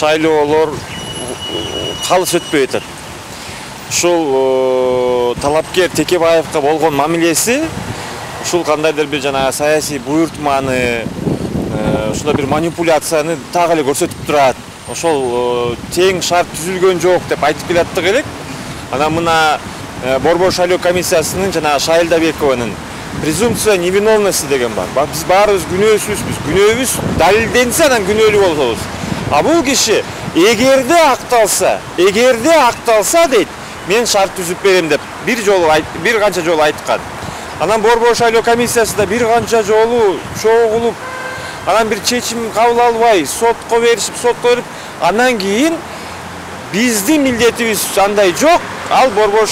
шайлоолор калыс өтпөй атат. Ушул талапкер Текебаевка болгон мамилеси ушул кандайдыр бир жана саясий буйртманы, ушундай бир манипуляцияны так эле көрсөтүп турат. Ошол тең шарт түзүлгөн жок деп айтып келаттык элек. Анан мына Борбор шайлоо комиссиясынын жана Шайлдабекованын презумпция невиновности деген бар. Биз баарыбыз күнөөсүзбүз. Күнөөбүз далилденсе анан күнөөлүү болобуз. А бул киши эгерде акталса дейт, мен шарт түзүп берем деп бир канча жолу айткан. Анан Борбор шайлоо комиссиясы да бир канча жолу чогулуп, анан бир чечим кабыл албай, сотко берип, анан кийин биздин милдетибиз андай жок. Ал Борбор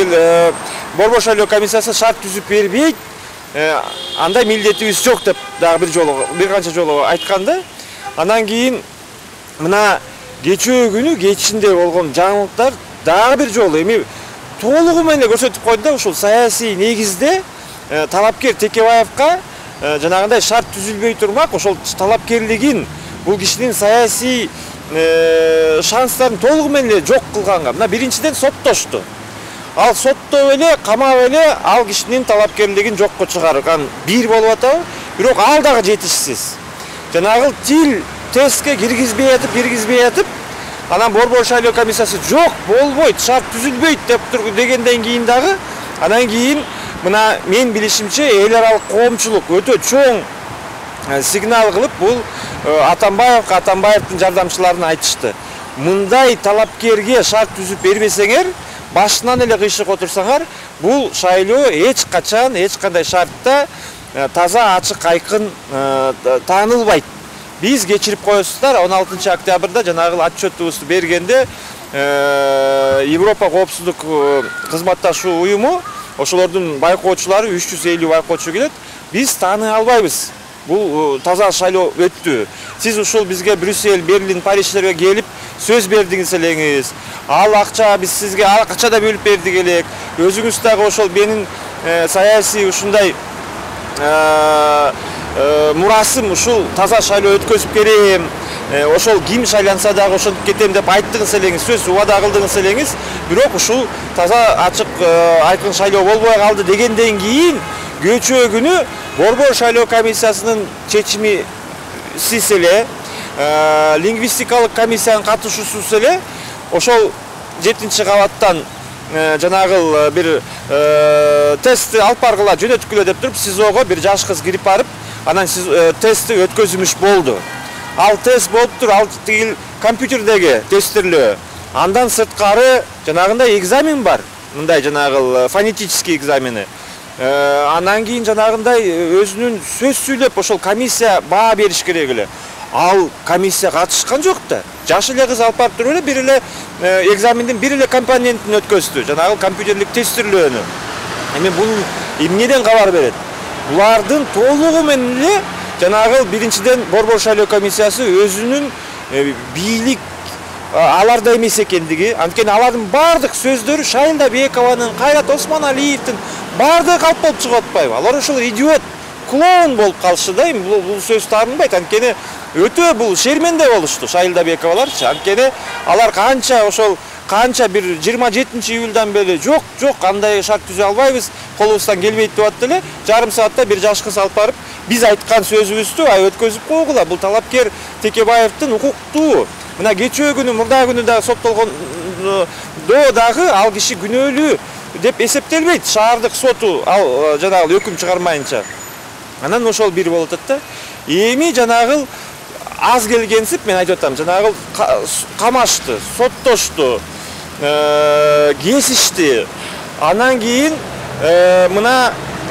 шайлоо комиссиясы шарт түзүп бербейт. Андай милдетибиз жок деп дагы бир канча жолу айтканда. Анан кийин мына кечээ күнү кечинде болгон жаңылыктар дагы бир жолу эми толугу менен көрсөтүп койду да, ушул саясий негизде талапкер Текебаевка жанагындай шарт түзүлбөй турмак, ошол талапкерлигин, бул кишинин саясий шанстарын толугу менен жок кылганга. Мына биринчиден соттошту. Ал соттоп эле, камап эле ал кишинин талапкерлигин жокко чыгарган бир болуп атабы, бирок ал дагы жетишсиз. Жанагы тил тестке киргизбей атып, анан Борбор шайлоо комиссиясы жок, болбойт, шарт түзүлбөйт деп дегенден кийин дагы, анан кийин мына мен билишимче эл аралык коомчулук өтө чоң сигнал кылып бул Атамбаевдин жардамчыларына айтышты. Мындай талапкерге шарт түзүп бербесеңер, башынан эле кыйшык отурсаңар, бул шайлоо эч качан, эч кандай шартта таза, ачык, айкын таанылбайт. Биз кечирип коесуздар, 16 октябрда жанагы отчетубузду бергенде Европа коопсуздук кызматташуу уюму, ошолордун байкоочулары 350 байкоочу келет. Биз тааный албайбыз. Бул таза шайлоо өттү. Сиз ушул бизге Брюссель, Берлин, Парижлерге келип сөз бердиңиз элеңиз. Ал акча биз сизге акча да бөлүп бердик элек. Өзүңүз дагы ошол менин саясий ушундай мурасым ушул таза шайлоо өткөзүп берем. Ошол ким шайланса дагы ошентип кетем деп айттыңыз элеңиз, сөз убада кылдыңыз элеңиз. Бирок ушул таза, ачык, айкын шайлоо болбой калды дегенден кийин кечээ күнү Борбор шайлоо комиссиясынын чечими сиз эле, лингвистикалык комиссиянын катышуусуз эле ошол 7-кабаттан жанагы бир тестти алып баргыла, жөнөткүлө деп туруп, СИЗОго бир жаш кыз кирип барып, анан тестти өткөзүмүш болду. Ал тест болуптур, ал компьютердеги тестирлөө. Андан сырткары жанагындай экзамен бар. Мындай жанагы фонетический экзамени. Анан кийин жанагындай өзүнүн сөз сүйлөп ошол комиссия баа бериш керек эле. Ал комиссия катышкан жок да. Жаш эле кыз алып барып туруп эле бир эле экзамендин бир эле компонентин өткөздү. Жанагы компьютерлик тестирлөөнү. Эми бул эмнеден кабар берет? Булардын толугу менен эле жанагы биринчиден Борбор шайлоо комиссиясы өзүнүн бийлик аларда эмес экендиги, анткени алардын бардык сөздөрү Шайлдабекованын, Кайрат Осмоналиевдин бардыгы калп болуп чыгып атпайбы? Алар ошол идиот, клоун болуп калышты да. Бул сөз таанылбайт, анткени өтө бул шерменде болушту Шайлдабековаларчы. Анткени алар канча бир 27-июлдан бери жок, андай шарт түзө албайбыз, колубуздан келбейт деп атты эле. Жарым саатта бир жаш кыз алып барып, биз айткан сөзүбүздү өткөзүп койгула. Бул талапкер Текебаевдин укуктуу. Мына кечээ күнү, мурда күнү дагы соттолгон дагы ал киши күнөөлүү деп эсептелбейт. Шаардык соту ал жанагы өкүм чыгармайынча. Анан ошол бир болуп атат да. Эми жанагы аз келгенсип мен айтып атам, жанагы камашты, соттошту, кесишти. Анан кийин мына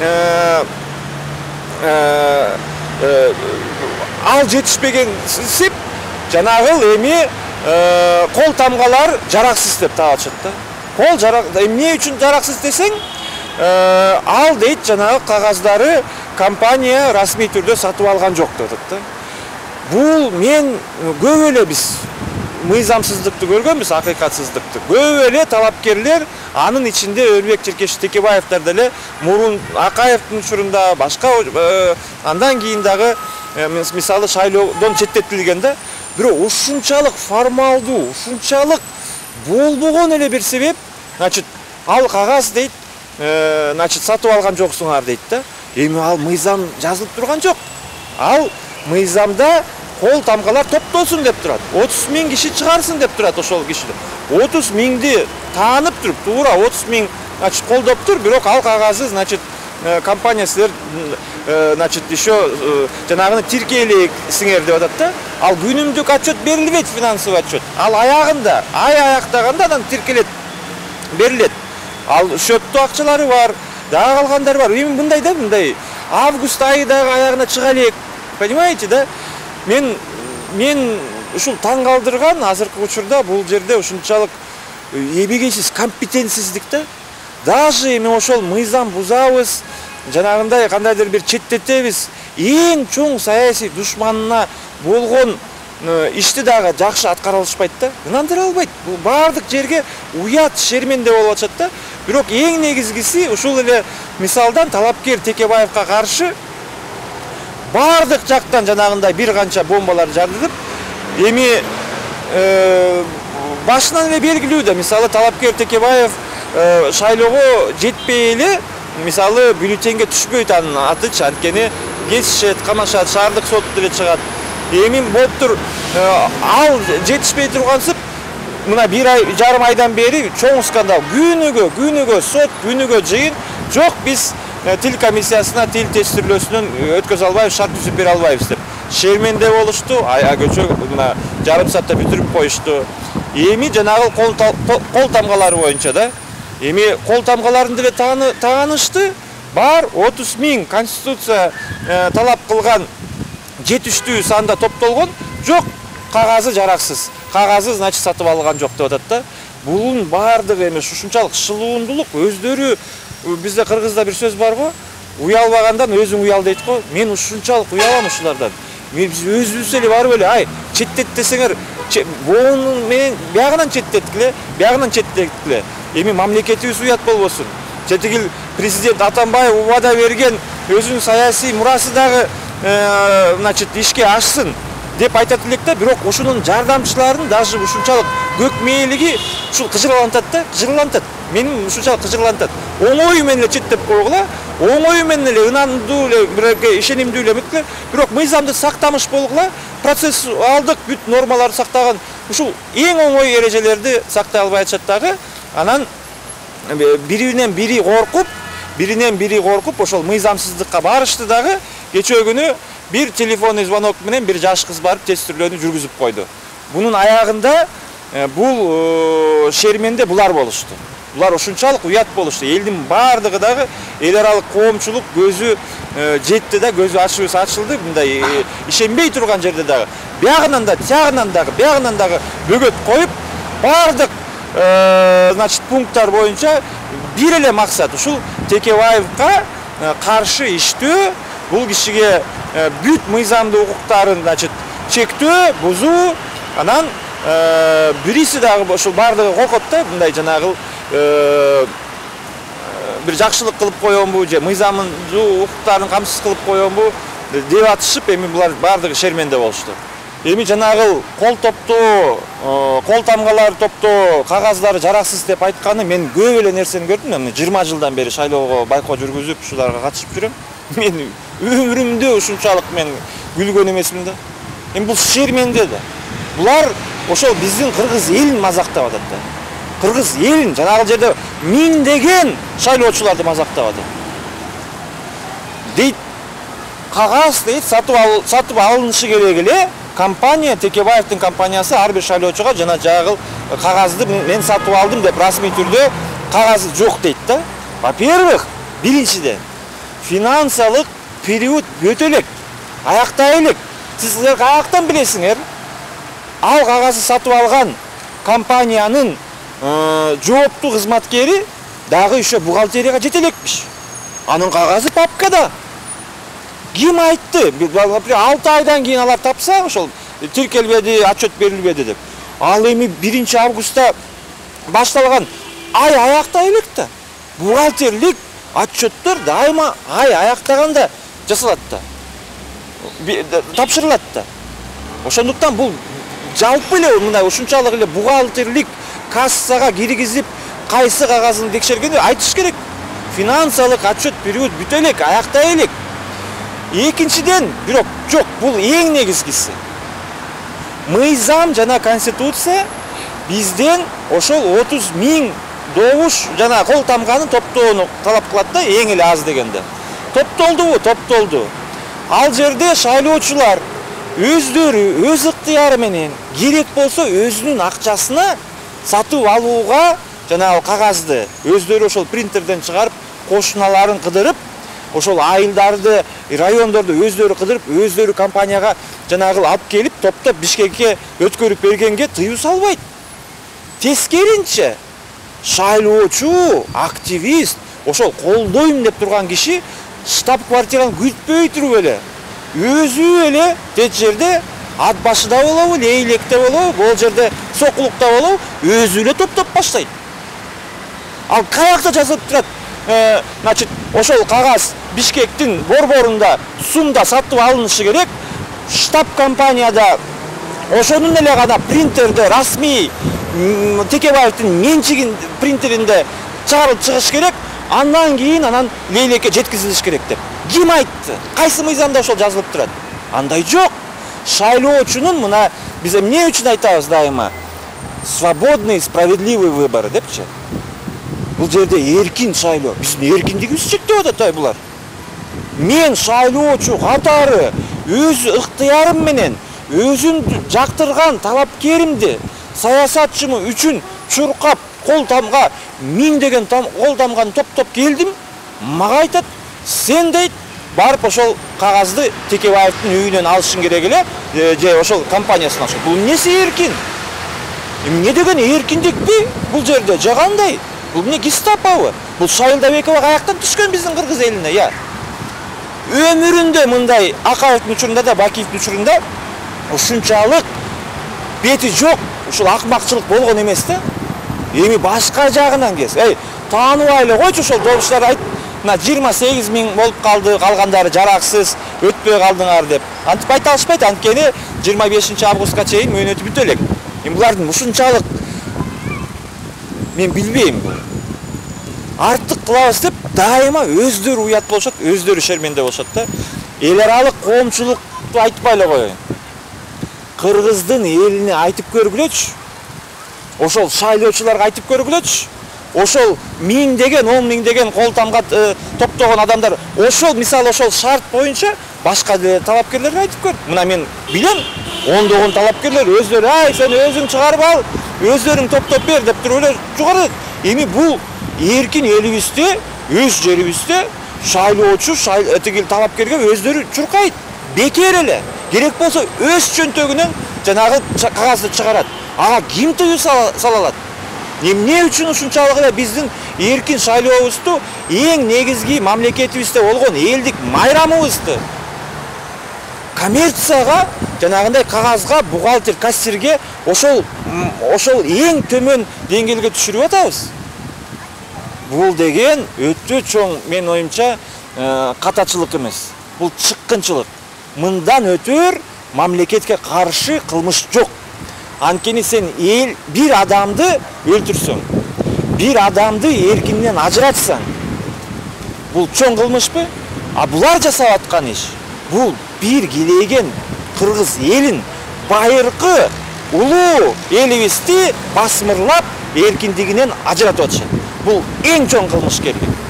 ал жетишпегенсип жанагы эми кол тамгалар жараксыз деп таалышат да. Кол эмне үчүн жараксыз десең, ал дейт жанагы кагаздары компания расмий түрдө сатып алган жок деп атат да. Бул мен көп эле биз мыйзамсыздыкты көргөнбүз, акыйкатсыздыкты. Көп эле талапкерлер, анын ичинде Өрбек Черкешев Текебаевдар деле мурун Акаевдин учурунда, башка андан кийин дагы мисалы шайлоодон четтетилген да. бирок ушунчалык формалдуу, ушунчалык болбогон эле бир себеп, значит, ал кагаз дейт, значит, сатып алган жоксуңар дейт да. Эми ал мыйзам жазылып турган жок. Ал мыйзамда кол тамгалар топтосун деп турат. 30 миң киши чыгарсын деп турат ошол киши. 30 миңди таанып туруп, туура 30 миң, значит, колдоп тур, бирок ал кагазы, значит, компания силер, значит, еще жанагыны тиркейлисиңер деп атат да. Ал күнүмдүк отчет берилбейт, финансовый отчет. Ал аягында, ай аяктаганда анан тиркелет, берилет. Ал шөптүү акчалары бар, дагы калгандары бар. Эми мындай да, мындай август айы дагы аягына чыга элек. Понимаете, да? Мен ушул таң калтырган азыркы учурда бул жерде ушунчалык эбегейсиз компетентсиздик да. Даже эми ошол мыйзам бузабыз, жанагындай кандайдыр бир четтетебиз, эң чоң саясий душманына болгон ишти дагы жакшы аткара алышпайт да. Ынандыра албайт. Бул бардык жерге уят, шерменде болуп атышат да. Бирок эң негизгиси ушул эле мисалдан талапкер Текебаевка каршы бардык жактан жанагындай бир канча бомбалар жардырып, эми башынан эле белгилүү да, мисалы талапкер Текебаев шайлоого жетпей эле, мисалы бюллетенге түшпөйт анын аты, анткени кесишет, камашат, шаардык сот деле чыгат. Эми болуптур, ал жетишпей тургансып, мына бир ай, жарым айдан бери чоң скандал, күнүгө сот, күнүгө жыйын, жок биз тил комиссиясына тил тестирлөөсүнөн өткөзө албайбыз, шарт түзүп бере албайбыз деп. Шерменде болушту, көчө мына жарым саатта бүтүрүп коюшту. Эми жанагы кол тамгалары боюнча да. Эми кол тамгаларын деле таанышты. Бар 30 миң конституция талап кылган жетиштүү санда топтолгон, жок, кагазы жараксыз. Кагазы, значит, сатып алган жок деп атат да. Бунун бардыгы эми ушунчалык шылуундулук, өздөрү, бизде кыргызда бир сөз бар го, уялбагандан өзүң уял дейт го. Мен ушунчалык уялам ушулардан. Биз өзүбүз эле барып эле, ай, четтет десеңер, бонун менен биягынан четтеткиле, биягынан четтеткиле. Эми мамлекетибиз уят болбосун. Жетигил президент Атамбаев убада берген өзүнүн саясий мурасы дагы, значит, ишке ашсын деп айтат элек да, бирок ушунун жардамчыларын даже ушунчалык көк мээлиги ушул кыжырлантат да, кыжырлантат. Менин ушунчалык кыжырлантат. Оңой менен эле четтеп койгула, оңой менен эле ынандуу эле, бирөөгө ишенимдүү эле эметкиле, бирок мыйзамды сактамыш болгула, процесс алдык, бүт нормаларды сактаган, ушул эң оңой эрежелерди сактай албай атышат дагы. Анан биринен бири коркуп, ошол мыйзамсыздыкка барышты дагы. Кечээ күнү бир телефонный звонок менен бир жаш кыз барып тестирлөөнү жүргүзүп койду. Бунун аягында бул шерменде булар болушту. Булар ушунчалык уят болушту. Элдин бардыгы дагы эл аралык коомчулук көзү жетти да, көзү ачылды, мындай ишенбей турган жерде дагы. Биягынан да, тиягынан дагы бөгөт коюп, бардык значит, пункттар боюнча бир эле максат, ушул Текебаевка каршы иштөө, бул кишиге бүт мыйзамдуу укуктарын, значит, чектөө, бузуу, анан бириси дагы ошол бардыгы коркот да, мындай жанагы бир жакшылык кылып коёмбу же мыйзамдуу укуктарын камсыз кылып коёмбу деп атышып, эми булар бардыгы шерменде болушту. Эми жанагы кол топтоо, кол тамгалары топтоо, кагаздары жараксыз деп айтканы, мен көп эле нерсени көрдүм. Мен 20 жылдан бери шайлоого байкоо жүргүзүп, ушуларга катышып жүрөм. Мен өмүрүмдө ушунчалык мен күлгөн эмесмин да. Эми бул шерменде да. Булар ошол биздин кыргыз элин мазактап атат да. Кыргыз элин жанагы жерде миңдеген шайлоочуларды мазактап атат. Дейт, кагаз дейт, сатып алынышы керек эле. Компания, Текебаевдин компаниясы ар бир шайлоочуга жана жагыл кагазды мен сатып алдым деп расмий түрдө кагазы жок дейт да. Во-первых, биринчиден, финансылык период өтө элек, аяктай элек. Сиздер каяктан билесиңер? Ал кагазды сатып алган компаниянын жооптуу кызматкери дагы еще бухгалтерияга жете элекмиш. Анын кагазы папкада. Ким айтты? 6 айдан кийин алар тапса, ошол тиркелбеди, отчет берилбеди деп. Ал эми 1 августта башталган ай аяктай элек да. Бухгалтерлик отчеттор дайыма ай аяктаганда жасалат да. Тапшырылат да. Ошондуктан бул жалпы эле мындай ушунчалык эле бухгалтерлик кассага киргизип кайсы кагазын текшергенде айтыш керек. Финансылык отчет период бүтө элек, аяктай элек. Экинчиден, бирок жок, бул эң негизгиси. Мыйзам жана конституция бизден ошол 30.000 добуш жана кол тамганын топтоону талап кылат да, эң эле аз дегенде. Топтолдубу? Топтолду. Ал жерде шайлоочулар өздөрү өз ыктыяры менен керек болсо өзүнүн акчасына сатып алууга жана кагазды өздөрү ошол принтерден чыгарып, кошуналарын кыдырып, ошол айылдарды, райондорду өздөрү кыдырып, өздөрү компанияга жанагы алып келип, топтоп Бишкекке өткөрүп бергенге тыюу салбайт. Тескеринче, шайлоочу, активист, ошол колдойм деп турган киши штаб-квартираны күтпөй туруп эле, өзү эле тет жерде ат башыда болобу, лейлекте болобу, бул жерде сокулукта болобу, өзү эле топтоп баштайт. Ал каякта жазылып турат? Значит, ошол кагаз Бишкектин борборунда сумда сатып алынышы керек. Штаб компанияда ошонун эле гана принтерде расмий Текебаевдин менчигин принтеринде чыгарылып чыгыш керек. Андан кийин анан лейлекке жеткизилиш керек деп. Ким айтты? Кайсы мыйзамда ошол жазылып турат? Андай жок. Шайлоочунун мына биз эмне үчүн айтабыз дайыма? Свободный, справедливый выбор депчи. Бул жерде эркин шайлоо. Биздин эркиндигибиз чектеп атат булар. Мен шайлоочу катары өз ыктыярым менен өзүм жактырган талапкеримди саясатчымы үчүн чуркап кол тамга миңдеген кол тамганы топтоп келдим. Мага айтат, сен дейт барып ошол кагазды Текебаевдин үйүнөн алышың керек эле, же ошол компаниясынан алышың. Бул эмнеси эркин? Эмне деген эркиндикпи бул жерде? Же кандай? Бул эмне Гестапобу? Бул Шайылдабекова каяктан түшкөн биздин кыргыз элине, я? Өмүрүндө мындай Акаевдин учурунда да, Бакиевдин учурунда ушунчалык бети жок, ушул акмакчылык болгон эмес да. Эми башка жагынан кез. Тааныбай эле койчу ошол добуштар айт. Мына 28.000 болуп калды, калгандары жараксыз, өтпөй калдыңар деп. Антип айта алышпайт, анткени 25 августка чейин мөөнөтү бүтө элек. Эми булардын ушунчалык мен билбейм бул. Артык кылабыз деп дайыма өздөрү уят болушат, өздөрү шерменде болушат да. Эл аралык коомчулукту айтпай эле коеюн. Кыргыздын элине айтып көргүлөчү. Ошол шайлоочуларга айтып көргүлөчү. Ошол миңдеген, 10.000 кол тамга топтогон адамдар, ошол мисалы ошол шарт боюнча башка талапкерлерге айтып көр. Мына мен билем, ондогон талапкерлер өздөрү, ай сен өзүң чыгарып ал, өздөрүң топтоп бер деп туруп эле чыгарат. Эми бул эркин элибизде, өз жерибизде шайлоочу, тигил талапкерге өздөрү чуркайт. Бекер эле. Керек болсо өз чөнтөгүнөн жанагы кагазды чыгарат. Ага ким тыюу сала алат? Эмне үчүн ушунчалык эле биздин эркин шайлообузду, эң негизги мамлекетибизде болгон элдик майрамыбызды коммерцияга, жанагындай кагазга, бухгалтер, кассирге ошол эң төмөн деңгээлге түшүрүп атабыз. Бул деген өтө чоң, мен оюмча, катачылык эмес. Бул чыккынчылык. Мындан өтөр мамлекетке каршы кылмыш жок. Анткени сен бир адамды өлтүрсөң, бир адамды эркинен ажыратсаң, бул чоң кылмышпы? А булар жасап аткан иш, бул бир килейген кыргыз элин, байыркы улуу элибизди басмырлап эркиндигинен ажыратып атышат. Бул эң чоң кылмышкерлик.